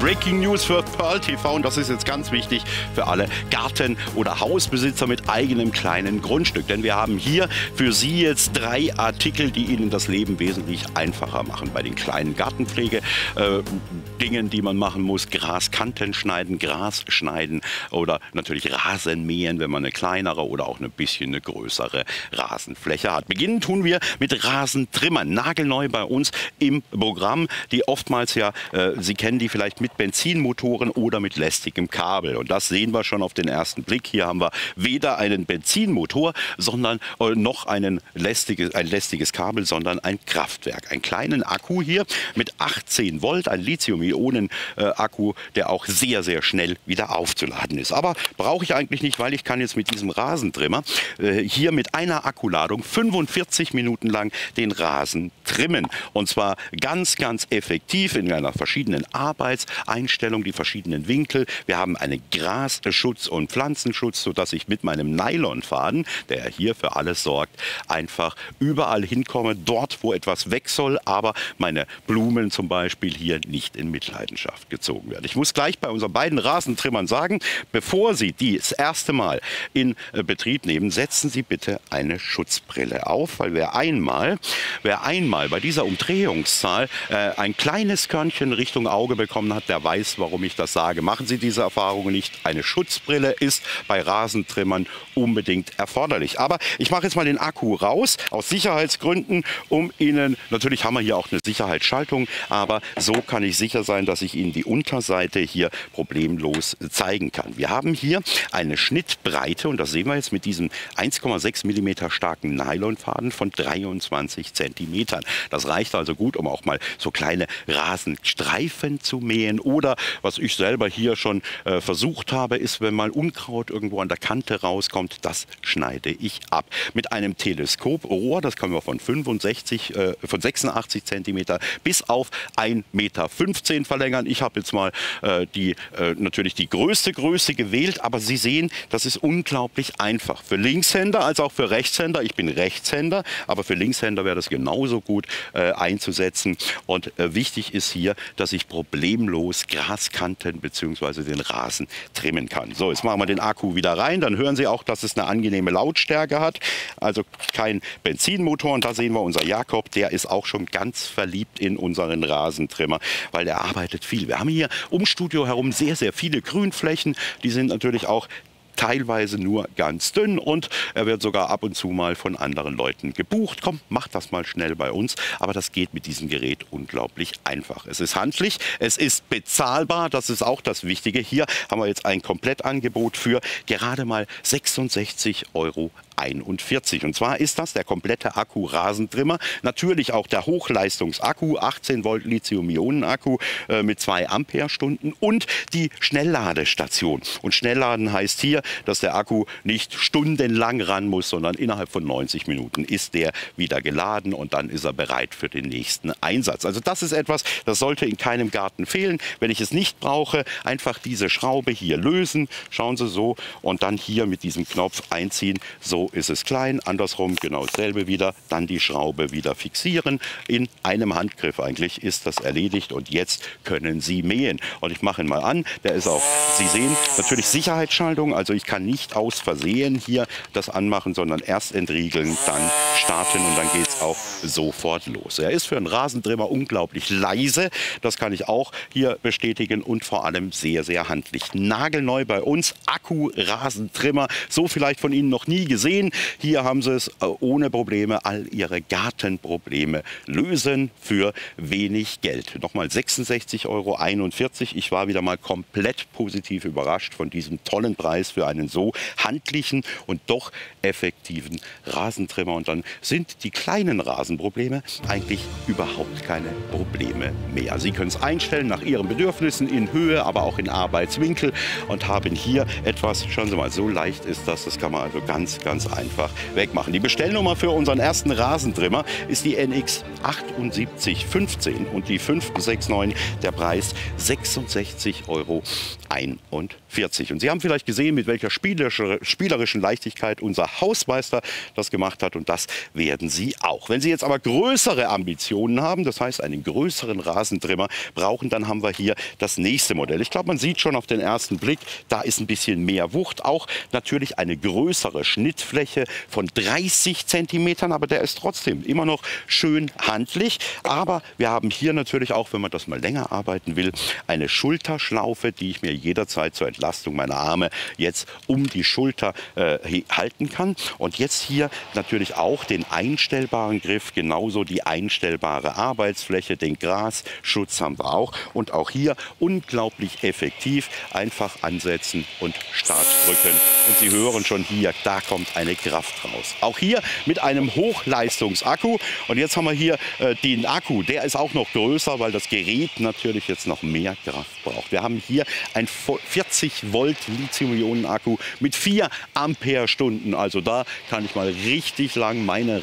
Breaking News für Pearl TV und das ist jetzt ganz wichtig für alle Garten- oder Hausbesitzer mit eigenem kleinen Grundstück. Denn wir haben hier für Sie jetzt 3 Artikel, die Ihnen das Leben wesentlich einfacher machen. Bei den kleinen Gartenpflege-Dingen, die man machen muss, Graskanten schneiden, Gras schneiden oder natürlich Rasen mähen, wenn man eine kleinere oder auch ein bisschen eine größere Rasenfläche hat. Beginnen tun wir mit Rasentrimmern, nagelneu bei uns im Programm, die oftmals ja, Sie kennen die vielleicht mit Benzinmotoren oder mit lästigem Kabel. Und das sehen wir schon auf den ersten Blick. Hier haben wir weder einen Benzinmotor, sondern noch ein lästiges Kabel, sondern ein Kraftwerk. Einen kleinen Akku hier mit 18 Volt, ein Lithium-Ionen-Akku, der auch sehr, sehr schnell wieder aufzuladen ist. Aber brauche ich eigentlich nicht, weil ich kann jetzt mit diesem Rasentrimmer hier mit einer Akkuladung 45 Minuten lang den Rasen trimmen. Und zwar ganz, ganz effektiv in einer verschiedenen Arbeitseinstellung, die verschiedenen Winkel. Wir haben einen Grasschutz und Pflanzenschutz, sodass ich mit meinem Nylonfaden, der hier für alles sorgt, einfach überall hinkomme, dort, wo etwas weg soll, aber meine Blumen zum Beispiel hier nicht in Mitleidenschaft gezogen werden. Ich muss gleich bei unseren beiden Rasentrimmern sagen, bevor Sie die das erste Mal in Betrieb nehmen, setzen Sie bitte eine Schutzbrille auf, weil wer einmal bei dieser Umdrehungszahl ein kleines Körnchen Richtung Auge bekommen hat, der weiß, warum ich das sage. Machen Sie diese Erfahrung nicht. Eine Schutzbrille ist bei Rasentrimmern unbedingt erforderlich. Aber ich mache jetzt mal den Akku raus, aus Sicherheitsgründen, um Ihnen, natürlich haben wir hier auch eine Sicherheitsschaltung, aber so kann ich sicher sein, dass ich Ihnen die Unterseite hier problemlos zeigen kann. Wir haben hier eine Schnittbreite, und das sehen wir jetzt mit diesem 1,6 mm starken Nylonfaden von 23 Zentimetern. Das reicht also gut, um auch mal so kleine Rasenstreifen zu mähen. Oder was ich selber hier schon versucht habe, ist, wenn mal Unkraut irgendwo an der Kante rauskommt, das schneide ich ab. Mit einem Teleskoprohr, das können wir von 86 Zentimeter bis auf 1,15 Meter verlängern. Ich habe jetzt mal natürlich die größte Größe gewählt, aber Sie sehen, das ist unglaublich einfach. Für Linkshänder als auch für Rechtshänder. Ich bin Rechtshänder, aber für Linkshänder wäre das genauso gut einzusetzen. Und wichtig ist hier, dass ich problemlos Graskanten bzw. den Rasen trimmen kann. So, jetzt machen wir den Akku wieder rein. Dann hören Sie auch, dass es eine angenehme Lautstärke hat. Also kein Benzinmotor. Und da sehen wir unser Jakob, der ist auch schon ganz verliebt in unseren Rasentrimmer, weil der arbeitet viel. Wir haben hier ums Studio herum sehr, sehr viele Grünflächen. Die sind natürlich auch teilweise nur ganz dünn und er wird sogar ab und zu mal von anderen Leuten gebucht. Komm, mach das mal schnell bei uns. Aber das geht mit diesem Gerät unglaublich einfach. Es ist handlich, es ist bezahlbar, das ist auch das Wichtige. Hier haben wir jetzt ein Komplettangebot für gerade mal 66,41 € 41. Und zwar ist das der komplette Akku-Rasentrimmer. Natürlich auch der Hochleistungsakku, 18 Volt Lithium-Ionen-Akku mit 2 Ampere-Stunden und die Schnellladestation. Und Schnellladen heißt hier, dass der Akku nicht stundenlang ran muss, sondern innerhalb von 90 Minuten ist der wieder geladen und dann ist er bereit für den nächsten Einsatz. Also das ist etwas, das sollte in keinem Garten fehlen. Wenn ich es nicht brauche, einfach diese Schraube hier lösen. Schauen Sie so und dann hier mit diesem Knopf einziehen. So ist es klein, andersrum genau dasselbe wieder, dann die Schraube wieder fixieren. In einem Handgriff eigentlich ist das erledigt und jetzt können Sie mähen. Und ich mache ihn mal an, der ist auch, Sie sehen, natürlich Sicherheitsschaltung, also ich kann nicht aus Versehen hier das anmachen, sondern erst entriegeln, dann starten und dann geht es auch sofort los. Er ist für einen Rasentrimmer unglaublich leise, das kann ich auch hier bestätigen und vor allem sehr, sehr handlich. Nagelneu bei uns, Akku-Rasentrimmer, so vielleicht von Ihnen noch nie gesehen. Hier haben Sie es ohne Probleme, all Ihre Gartenprobleme lösen für wenig Geld. Nochmal 66,41 €. Ich war wieder mal komplett positiv überrascht von diesem tollen Preis für einen so handlichen und doch effektiven Rasentrimmer. Und dann sind die kleinen Rasenprobleme eigentlich überhaupt keine Probleme mehr. Sie können es einstellen nach Ihren Bedürfnissen in Höhe, aber auch in Arbeitswinkel und haben hier etwas, schauen Sie mal, so leicht ist das, das kann man also ganz, ganz einfach wegmachen. Die Bestellnummer für unseren ersten Rasentrimmer ist die NX 7815 und die 569, der Preis 66,41 €. 40. Und Sie haben vielleicht gesehen, mit welcher spielerischen Leichtigkeit unser Hausmeister das gemacht hat. Und das werden Sie auch. Wenn Sie jetzt aber größere Ambitionen haben, das heißt einen größeren Rasentrimmer brauchen, dann haben wir hier das nächste Modell. Ich glaube, man sieht schon auf den ersten Blick, da ist ein bisschen mehr Wucht. Auch natürlich eine größere Schnittfläche von 30 Zentimetern, aber der ist trotzdem immer noch schön handlich. Aber wir haben hier natürlich auch, wenn man das mal länger arbeiten will, eine Schulterschlaufe, die ich mir jederzeit zur Entlastung meiner Arme jetzt um die Schulter halten kann. Und jetzt hier natürlich auch den einstellbaren Griff, genauso die einstellbare Arbeitsfläche, den Grasschutz haben wir auch. Und auch hier unglaublich effektiv, einfach ansetzen und Start drücken. Und Sie hören schon hier, da kommt eine Kraft raus. Auch hier mit einem Hochleistungsakku. Und jetzt haben wir hier den Akku, der ist auch noch größer, weil das Gerät natürlich jetzt noch mehr Kraft braucht. Wir haben hier ein 40 Volt Lithium-Ionen-Akku mit 4 Ampere-Stunden. Also da kann ich mal richtig lang meine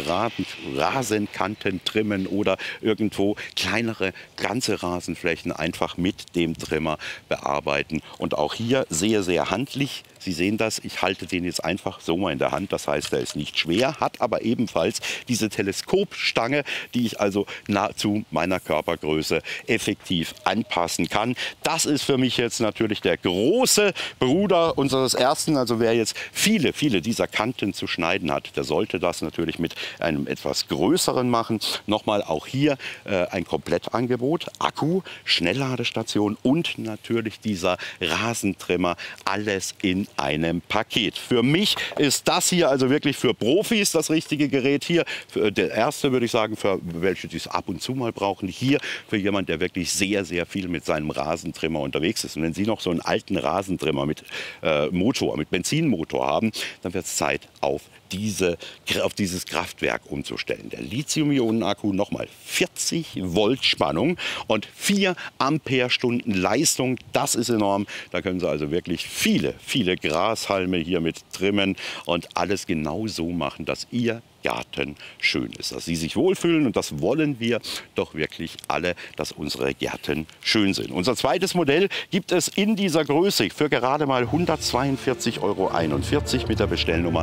Rasenkanten trimmen oder irgendwo kleinere ganze Rasenflächen einfach mit dem Trimmer bearbeiten. Und auch hier sehr, sehr handlich. Sie sehen das, ich halte den jetzt einfach so mal in der Hand. Das heißt, er ist nicht schwer, hat aber ebenfalls diese Teleskopstange, die ich also nahezu meiner Körpergröße effektiv anpassen kann. Das ist für mich jetzt natürlich der große Bruder unseres ersten. Also wer jetzt viele dieser Kanten zu schneiden hat, der sollte das natürlich mit einem etwas größeren machen. Nochmal auch hier ein Komplettangebot, Akku, Schnellladestation und natürlich dieser Rasentrimmer, alles in einem Paket. Für mich ist das hier also wirklich für Profis das richtige Gerät. Hier der erste, würde ich sagen, für welche, die es ab und zu mal brauchen. Hier für jemanden, der wirklich sehr, sehr viel mit seinem Rasentrimmer unterwegs ist. Und wenn Sie noch so einen alten Rasentrimmer mit Motor, mit Benzinmotor haben, dann wird es Zeit, auf dieses Kraftwerk umzustellen. Der Lithium-Ionen-Akku, nochmal 40 Volt Spannung und 4 Ampere-Stunden Leistung. Das ist enorm. Da können Sie also wirklich viele Grashalme hier mit trimmen und alles genau so machen, dass Ihr Garten schön ist, dass Sie sich wohlfühlen, und das wollen wir doch wirklich alle, dass unsere Gärten schön sind. Unser zweites Modell gibt es in dieser Größe für gerade mal 142,41 € mit der Bestellnummer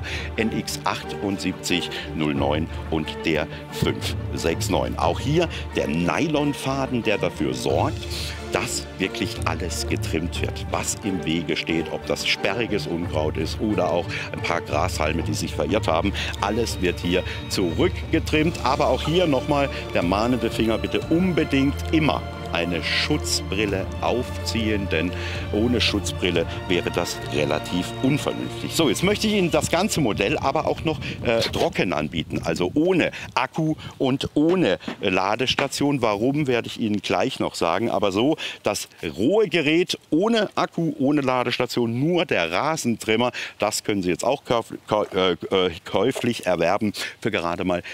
NX7809 und der 569. Auch hier der Nylonfaden, der dafür sorgt, dass wirklich alles getrimmt wird, was im Wege steht, ob das sperriges Unkraut ist oder auch ein paar Grashalme, die sich verirrt haben. Alles wird hier zurückgetrimmt. Aber auch hier nochmal der mahnende Finger, bitte unbedingt immer eine Schutzbrille aufziehen, denn ohne Schutzbrille wäre das relativ unvernünftig. So, jetzt möchte ich Ihnen das ganze Modell aber auch noch trocken anbieten, also ohne Akku und ohne Ladestation. Warum, werde ich Ihnen gleich noch sagen, aber so das rohe Gerät ohne Akku, ohne Ladestation, nur der Rasentrimmer, das können Sie jetzt auch käuflich erwerben für gerade mal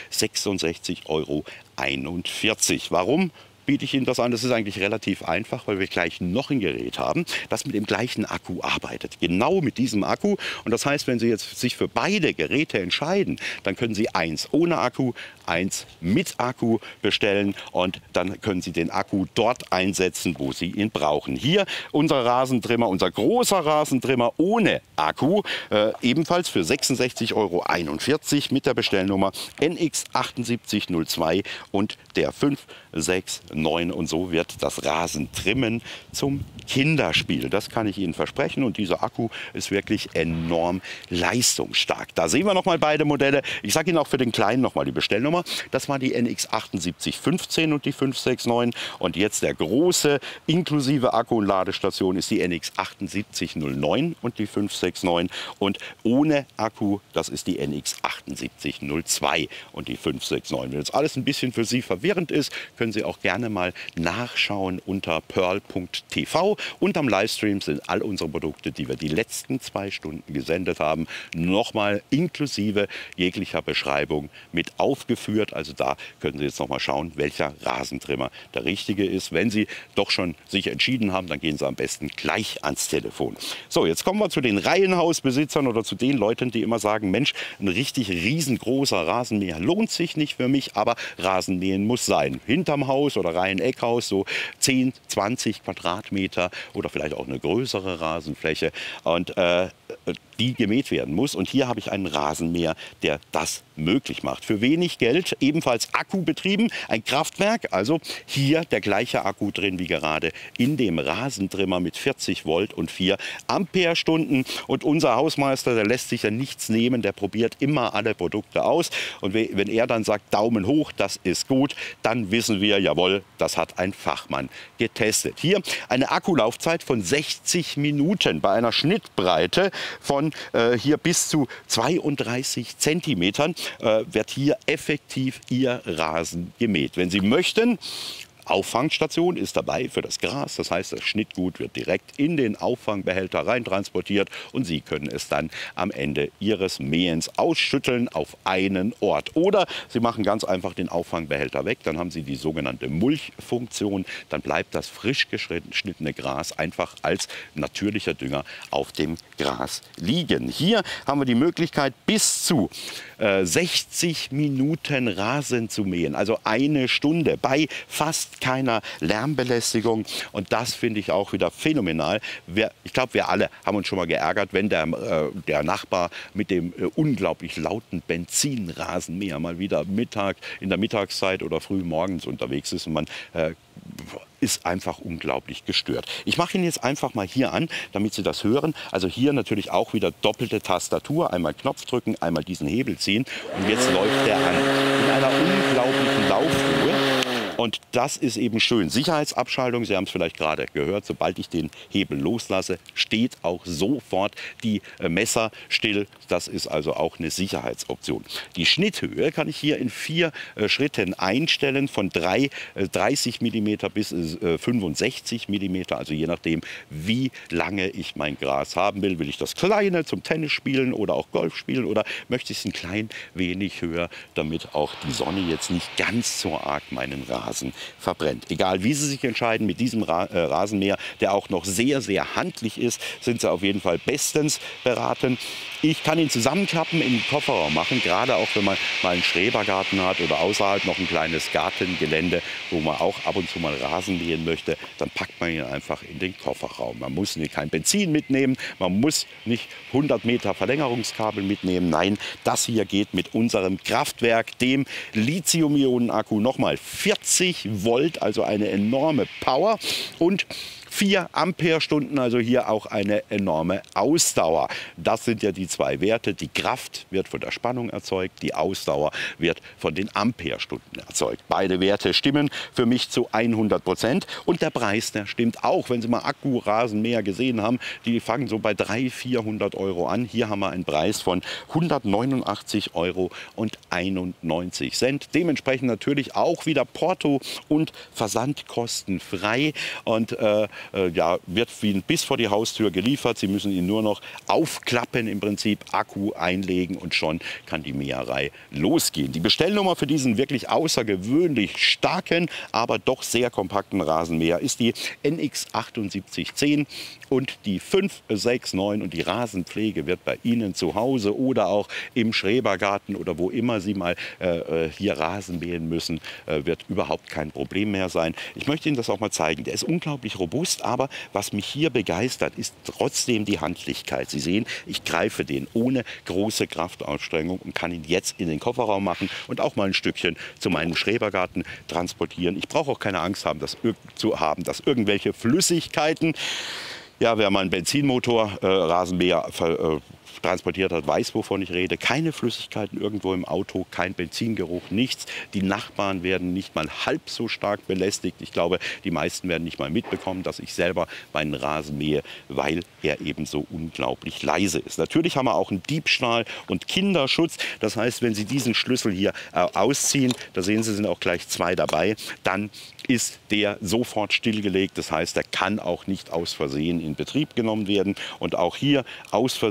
66,41 €. Warum biete ich Ihnen das an? Das ist eigentlich relativ einfach, weil wir gleich noch ein Gerät haben, das mit dem gleichen Akku arbeitet. Genau mit diesem Akku. Und das heißt, wenn Sie jetzt sich für beide Geräte entscheiden, dann können Sie eins ohne Akku, eins mit Akku bestellen und dann können Sie den Akku dort einsetzen, wo Sie ihn brauchen. Hier unser Rasentrimmer, unser großer Rasentrimmer ohne Akku, ebenfalls für 66,41 € mit der Bestellnummer NX7802 und der 569. Und so wird das Rasentrimmen zum Kinderspiel. Das kann ich Ihnen versprechen. Und dieser Akku ist wirklich enorm leistungsstark. Da sehen wir noch mal beide Modelle. Ich sage Ihnen auch für den kleinen noch mal die Bestellnummer. Das war die NX7815 und die 569. Und jetzt der große inklusive Akku und Ladestation ist die NX7809 und die 569. Und ohne Akku, das ist die NX7802 und die 569. Wenn jetzt alles ein bisschen für Sie verwirrend ist, können Sie auch gerne mal nachschauen unter pearl.tv. Und am Livestream sind all unsere Produkte, die wir die letzten 2 Stunden gesendet haben, nochmal inklusive jeglicher Beschreibung mit aufgeführt. Also da können Sie jetzt noch mal schauen, welcher Rasentrimmer der richtige ist. Wenn Sie doch schon sich entschieden haben, dann gehen Sie am besten gleich ans Telefon. So, jetzt kommen wir zu den Reihenhausbesitzern oder zu den Leuten, die immer sagen, Mensch, ein richtig riesengroßer Rasenmäher lohnt sich nicht für mich, aber Rasenmähen muss sein. Hinterm Haus oder oder Reihen-Eckhaus, so 10, 20 Quadratmeter oder vielleicht auch eine größere Rasenfläche und die gemäht werden muss. Und hier habe ich einen Rasenmäher, der das möglich macht. Für wenig Geld, ebenfalls akkubetrieben, ein Kraftwerk, also hier der gleiche Akku drin wie gerade in dem Rasentrimmer mit 40 Volt und 4 Ampere-Stunden. Und unser Hausmeister, der lässt sich ja nichts nehmen, der probiert immer alle Produkte aus. Und wenn er dann sagt, Daumen hoch, das ist gut, dann wissen wir, jawohl, das hat ein Fachmann getestet. Hier eine Akkulaufzeit von 60 Minuten bei einer Schnittbreite von hier bis zu 32 Zentimetern wird hier effektiv Ihr Rasen gemäht. Wenn Sie möchten, Auffangstation ist dabei für das Gras. Das heißt, das Schnittgut wird direkt in den Auffangbehälter reintransportiert und Sie können es dann am Ende Ihres Mähens ausschütteln auf einen Ort. Oder Sie machen ganz einfach den Auffangbehälter weg. Dann haben Sie die sogenannte Mulchfunktion. Dann bleibt das frisch geschnittene Gras einfach als natürlicher Dünger auf dem Gras liegen. Hier haben wir die Möglichkeit, bis zu 60 Minuten Rasen zu mähen. Also eine Stunde bei fast keiner Lärmbelästigung. Und das finde ich auch wieder phänomenal. Ich glaube, wir alle haben uns schon mal geärgert, wenn der Nachbar mit dem unglaublich lauten Benzinrasenmäher mal wieder in der Mittagszeit oder früh morgens unterwegs ist und man ist einfach unglaublich gestört. Ich mache ihn jetzt einfach mal hier an, damit Sie das hören. Also hier natürlich auch wieder doppelte Tastatur. Einmal Knopf drücken, einmal diesen Hebel ziehen. Und jetzt läuft der an. In einer unglaublichen Laufruhe. Und das ist eben schön. Sicherheitsabschaltung, Sie haben es vielleicht gerade gehört, sobald ich den Hebel loslasse, steht auch sofort die Messer still. Das ist also auch eine Sicherheitsoption. Die Schnitthöhe kann ich hier in 4 Schritten einstellen, von 30 mm bis 65 mm, also je nachdem, wie lange ich mein Gras haben will. Will ich das kleine zum Tennis spielen oder auch Golf spielen oder möchte ich es ein klein wenig höher, damit auch die Sonne jetzt nicht ganz so arg meinen Rasen verbrennt. Egal wie Sie sich entscheiden, mit diesem Rasenmäher, der auch noch sehr, sehr handlich ist, sind Sie auf jeden Fall bestens beraten. Ich kann ihn zusammenklappen, in den Kofferraum machen, gerade auch wenn man mal einen Schrebergarten hat oder außerhalb noch ein kleines Gartengelände, wo man auch ab und zu mal Rasen mähen möchte, dann packt man ihn einfach in den Kofferraum. Man muss kein Benzin mitnehmen, man muss nicht 100 Meter Verlängerungskabel mitnehmen. Nein, das hier geht mit unserem Kraftwerk, dem Lithium-Ionen-Akku, nochmal 40 Volt, also eine enorme Power und 4 Ampere-Stunden, also hier auch eine enorme Ausdauer. Das sind ja die zwei Werte. Die Kraft wird von der Spannung erzeugt, die Ausdauer wird von den Ampere-Stunden erzeugt. Beide Werte stimmen für mich zu 100%. Und der Preis, der stimmt auch. Wenn Sie mal Akkurasenmäher gesehen haben, die fangen so bei 300, 400 Euro an. Hier haben wir einen Preis von 189,91 Euro. Dementsprechend natürlich auch wieder Porto und Versand kostenfrei. Und ja, wird bis vor die Haustür geliefert. Sie müssen ihn nur noch aufklappen, im Prinzip Akku einlegen und schon kann die Mäherei losgehen. Die Bestellnummer für diesen wirklich außergewöhnlich starken, aber doch sehr kompakten Rasenmäher ist die NX7810 und die 569 und die Rasenpflege wird bei Ihnen zu Hause oder auch im Schrebergarten oder wo immer Sie mal hier Rasen mähen müssen, wird überhaupt kein Problem mehr sein. Ich möchte Ihnen das auch mal zeigen. Der ist unglaublich robust, aber was mich hier begeistert, ist trotzdem die Handlichkeit. Sie sehen, ich greife den ohne große Kraftanstrengung und kann ihn jetzt in den Kofferraum machen und auch mal ein Stückchen zu meinem Schrebergarten transportieren. Ich brauche auch keine Angst haben, dass irgendwelche Flüssigkeiten, ja, wer mal einen Benzinmotor, Rasenmäher transportiert hat, weiß, wovon ich rede. Keine Flüssigkeiten irgendwo im Auto, kein Benzingeruch, nichts. Die Nachbarn werden nicht mal halb so stark belästigt. Ich glaube, die meisten werden nicht mal mitbekommen, dass ich selber meinen Rasen mähe, weil er eben so unglaublich leise ist. Natürlich haben wir auch einen Diebstahl- und Kinderschutz. Das heißt, wenn Sie diesen Schlüssel hier ausziehen, da sehen Sie, sind auch gleich 2 dabei, dann ist der sofort stillgelegt. Das heißt, er kann auch nicht aus Versehen in Betrieb genommen werden. Und auch hier aus Versehen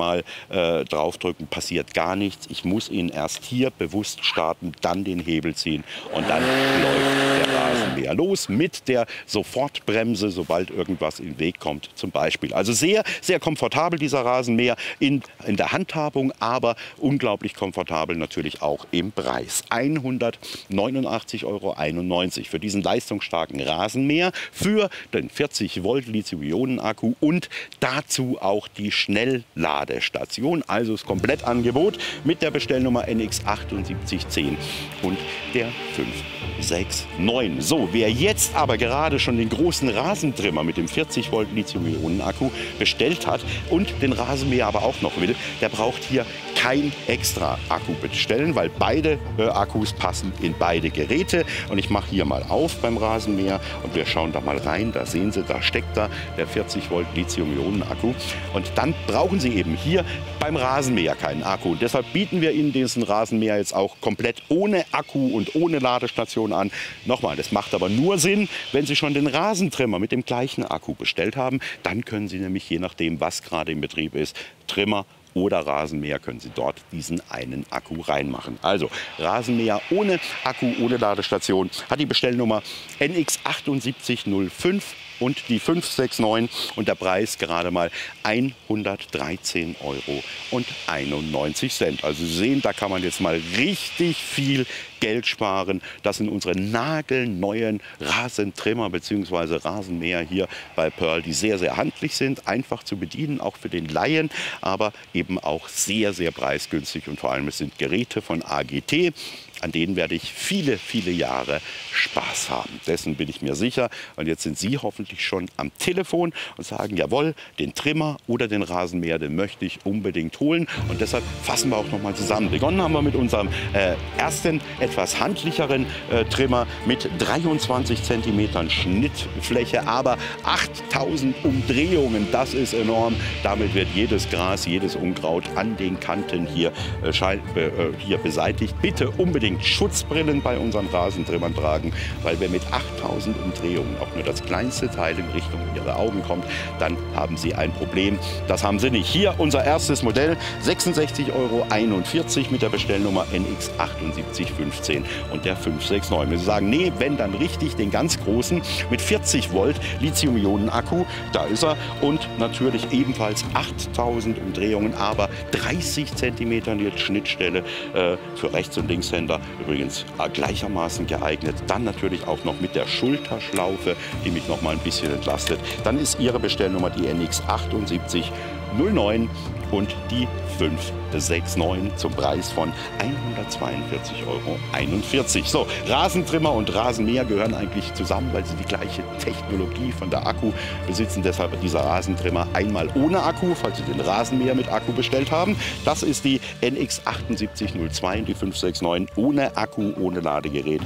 Mal draufdrücken, passiert gar nichts. Ich muss ihn erst hier bewusst starten, dann den Hebel ziehen und dann läuft der Rasenmäher los mit der Sofortbremse, sobald irgendwas in den Weg kommt zum Beispiel. Also sehr, sehr komfortabel dieser Rasenmäher in der Handhabung, aber unglaublich komfortabel natürlich auch im Preis. 189,91 € für diesen leistungsstarken Rasenmäher, für den 40 Volt Lithium-Ionen-Akku und dazu auch die Schnellladestation. Also das Komplettangebot mit der Bestellnummer NX7810 und der 569. So, wer jetzt aber gerade schon den großen Rasentrimmer mit dem 40 Volt Lithium-Ionen-Akku bestellt hat und den Rasenmäher aber auch noch will, der braucht hier kein extra Akku bestellen, weil beide Akkus passen in beide Geräte. Und ich mache hier mal auf beim Rasenmäher und wir schauen da mal rein. Da sehen Sie, da steckt da der 40 Volt Lithium-Ionen-Akku. Und dann brauchen Sie eben hier beim Rasenmäher keinen Akku. Und deshalb bieten wir Ihnen diesen Rasenmäher jetzt auch komplett ohne Akku und ohne Ladestation an. Nochmal, das macht aber nur Sinn, wenn Sie schon den Rasentrimmer mit dem gleichen Akku bestellt haben. Dann können Sie nämlich, je nachdem, was gerade in Betrieb ist, Trimmer oder Rasenmäher, können Sie dort diesen einen Akku reinmachen. Also Rasenmäher ohne Akku, ohne Ladestation, hat die Bestellnummer NX7805 und die 569 und der Preis gerade mal 113,91 €. Also Sie sehen, da kann man jetzt mal richtig viel Geld sparen. Das sind unsere nagelneuen Rasentrimmer bzw. Rasenmäher hier bei Pearl, die sehr, sehr handlich sind, einfach zu bedienen, auch für den Laien, aber eben auch sehr, sehr preisgünstig und vor allem es sind Geräte von AGT. An denen werde ich viele, viele Jahre Spaß haben. Dessen bin ich mir sicher. Und jetzt sind Sie hoffentlich schon am Telefon und sagen, jawohl, den Trimmer oder den Rasenmäher, den möchte ich unbedingt holen. Und deshalb fassen wir auch noch mal zusammen. Begonnen haben wir mit unserem ersten, etwas handlicheren Trimmer mit 23 cm Schnittfläche, aber 8000 Umdrehungen. Das ist enorm. Damit wird jedes Gras, jedes Unkraut an den Kanten hier beseitigt. Bitte unbedingt Schutzbrillen bei unseren Rasentrimmern tragen, weil wenn mit 8000 Umdrehungen auch nur das kleinste Teil in Richtung Ihrer Augen kommt, dann haben Sie ein Problem. Das haben Sie nicht. Hier unser erstes Modell, 66,41 € mit der Bestellnummer NX7815 und der 569. Wenn Sie sagen, nee, wenn dann richtig den ganz großen mit 40 Volt Lithium-Ionen-Akku, da ist er und natürlich ebenfalls 8000 Umdrehungen, aber 30 cm die Schnittstelle für Rechts- und Linkshänder übrigens gleichermaßen geeignet. Dann natürlich auch noch mit der Schulterschlaufe, die mich noch mal ein bisschen entlastet. Dann ist Ihre Bestellnummer die NX7809 und die 569 zum Preis von 142,41 €. So, Rasentrimmer und Rasenmäher gehören eigentlich zusammen, weil sie die gleiche Technologie von der Akku besitzen. Deshalb dieser Rasentrimmer einmal ohne Akku, falls Sie den Rasenmäher mit Akku bestellt haben. Das ist die NX7802 und die 569 ohne Akku, ohne Ladegerät,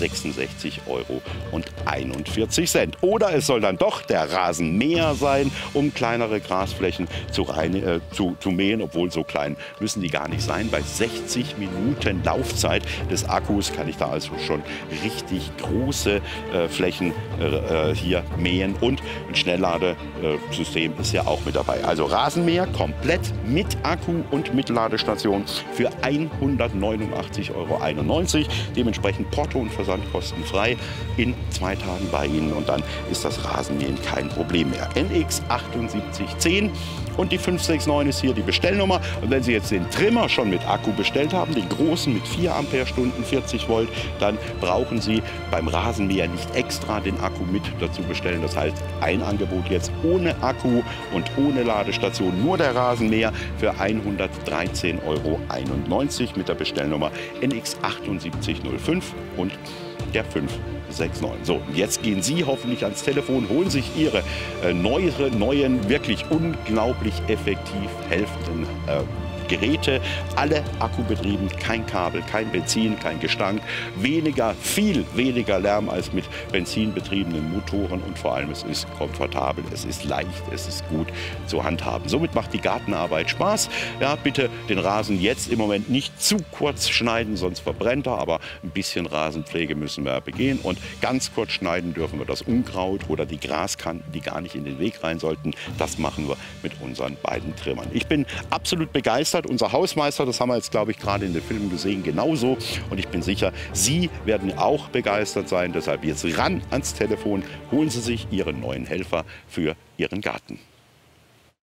66,41 €. Oder es soll dann doch der Rasenmäher sein, um kleinere Grasflächen zu mähen, obwohl so klein müssen die gar nicht sein. Bei 60 Minuten Laufzeit des Akkus kann ich da also schon richtig große Flächen hier mähen und ein Schnellladesystem ist ja auch mit dabei. Also Rasenmäher komplett mit Akku und mit Ladestation für 189,91 €. Dementsprechend Porto und Versand kostenfrei in 2 Tagen bei Ihnen und dann ist das Rasenmähen kein Problem mehr. NX7810 und die 569 ist hier die Bestellnummer. Und wenn Sie jetzt den Trimmer schon mit Akku bestellt haben, den großen mit 4 Ampere-Stunden, 40 Volt, dann brauchen Sie beim Rasenmäher nicht extra den Akku mit dazu bestellen. Das heißt, ein Angebot jetzt ohne Akku und ohne Ladestation, nur der Rasenmäher für 113,91 € mit der Bestellnummer NX7805 und der 569. So, jetzt gehen Sie hoffentlich ans Telefon, holen sich Ihre neuen, wirklich unglaublich effektiv helfenden Geräte, alle akkubetrieben, kein Kabel, kein Benzin, kein Gestank, viel weniger Lärm als mit benzinbetriebenen Motoren und vor allem es ist komfortabel, es ist leicht, es ist gut zu handhaben. Somit macht die Gartenarbeit Spaß. Ja, bitte den Rasen jetzt im Moment nicht zu kurz schneiden, sonst verbrennt er, aber ein bisschen Rasenpflege müssen wir begehen und ganz kurz schneiden dürfen wir das Unkraut oder die Graskanten, die gar nicht in den Weg rein sollten. Das machen wir mit unseren beiden Trimmern. Ich bin absolut begeistert. Unser Hausmeister, das haben wir jetzt, glaube ich, gerade in den Filmen gesehen, genauso. Und ich bin sicher, Sie werden auch begeistert sein. Deshalb jetzt ran ans Telefon, holen Sie sich Ihren neuen Helfer für Ihren Garten.